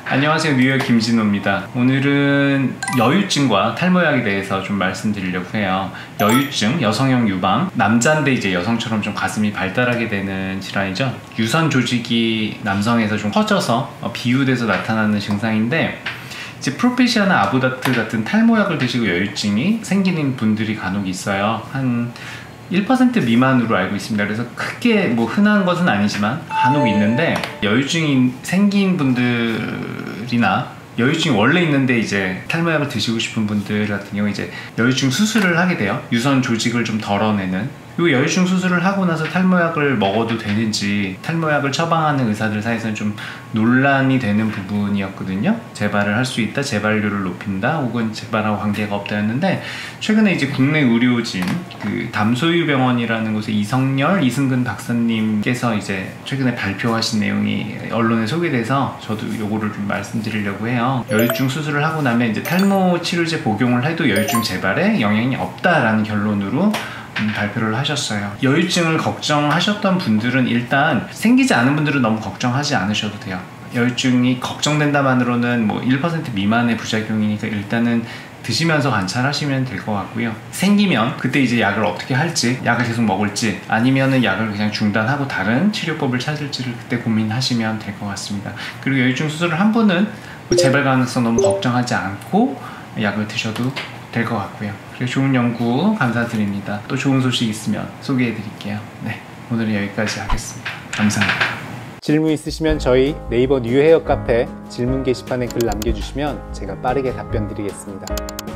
안녕하세요, 뉴욕 김진호입니다. 오늘은 여유증과 탈모약에 대해서 좀 말씀드리려고 해요. 여유증, 여성형 유방, 남자인데 이제 여성처럼 좀 가슴이 발달하게 되는 질환이죠. 유선 조직이 남성에서 좀 커져서 비유돼서 나타나는 증상인데, 이제 프로페시아나 아보다트 같은 탈모약을 드시고 여유증이 생기는 분들이 간혹 있어요. 한 1% 미만으로 알고 있습니다. 그래서 크게 뭐 흔한 것은 아니지만 간혹 있는데, 여유증이 생긴 분들이나 여유증이 원래 있는데 이제 탈모약을 드시고 싶은 분들 같은 경우 이제 여유증 수술을 하게 돼요. 유선 조직을 좀 덜어내는. 이 여유증 수술을 하고 나서 탈모약을 먹어도 되는지 탈모약을 처방하는 의사들 사이에서는 좀 논란이 되는 부분이었거든요. 재발을 할 수 있다, 재발률을 높인다, 혹은 재발하고 관계가 없다였는데, 최근에 이제 국내 의료진 담소유병원이라는 곳의 이성열, 이승근 박사님께서 이제 최근에 발표하신 내용이 언론에 소개돼서 저도 요거를 좀 말씀드리려고 해요. 여유증 수술을 하고 나면 이제 탈모 치료제 복용을 해도 여유증 재발에 영향이 없다라는 결론으로 발표를 하셨어요. 여유증을 걱정하셨던 분들은 일단 생기지 않은 분들은 너무 걱정하지 않으셔도 돼요. 여유증이 걱정된다만으로는 뭐 1% 미만의 부작용이니까 일단은 드시면서 관찰하시면 될 것 같고요. 생기면 그때 이제 약을 어떻게 할지, 약을 계속 먹을지 아니면은 약을 그냥 중단하고 다른 치료법을 찾을지를 그때 고민하시면 될 것 같습니다. 그리고 여유증 수술을 한 분은 재발 가능성 너무 걱정하지 않고 약을 드셔도 될 것 같고요. 그리고 좋은 연구 감사드립니다. 또 좋은 소식 있으면 소개해 드릴게요. 네, 오늘은 여기까지 하겠습니다. 감사합니다. 질문 있으시면 저희 네이버 뉴헤어 카페 질문 게시판에 글 남겨주시면 제가 빠르게 답변 드리겠습니다.